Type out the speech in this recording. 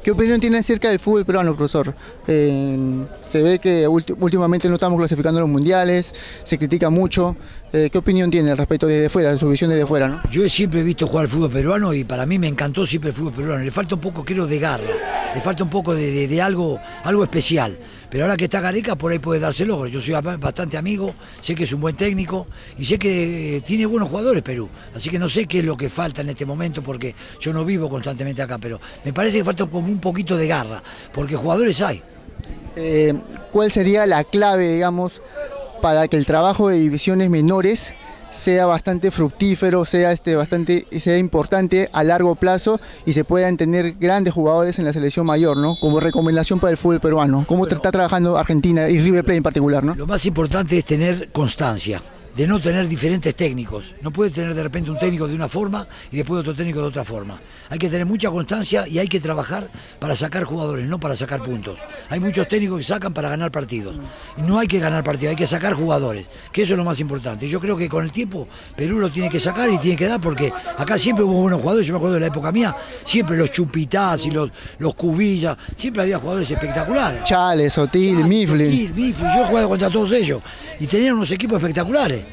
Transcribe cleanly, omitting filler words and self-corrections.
¿Qué opinión tiene acerca del fútbol peruano, profesor? Se ve que últimamente no estamos clasificando a los mundiales, se critica mucho. ¿Qué opinión tiene al respecto desde fuera, de su visión desde fuera, ¿no? Yo siempre he visto jugar al fútbol peruano y para mí me encantó siempre el fútbol peruano. Le falta un poco, creo, de garra, le falta un poco de algo especial. Pero ahora que está Gareca, por ahí puede dárselo. Yo soy bastante amigo, sé que es un buen técnico y sé que tiene buenos jugadores Perú. Así que no sé qué es lo que falta en este momento porque yo no vivo constantemente acá, pero me parece que falta como un poquito de garra, porque jugadores hay. ¿Cuál sería la clave, digamos, para que el trabajo de divisiones menores sea bastante fructífero, sea importante a largo plazo y se puedan tener grandes jugadores en la selección mayor, ¿no? Como recomendación para el fútbol peruano? ¿Cómo está trabajando Argentina y River Plate en particular, ¿no? Lo más importante es tener constancia, de no tener diferentes técnicos. No puede tener de repente un técnico de una forma y después otro técnico de otra forma. Hay que tener mucha constancia y hay que trabajar para sacar jugadores, no para sacar puntos. Hay muchos técnicos que sacan para ganar partidos. Y no hay que ganar partidos, hay que sacar jugadores, que eso es lo más importante. Yo creo que con el tiempo Perú lo tiene que sacar y tiene que dar, porque acá siempre hubo buenos jugadores. Yo me acuerdo de la época mía, siempre los Chupitaz y los Cubillas, siempre había jugadores espectaculares. Chales, Sotil, Mifflin. Yo he jugado contra todos ellos y tenían unos equipos espectaculares.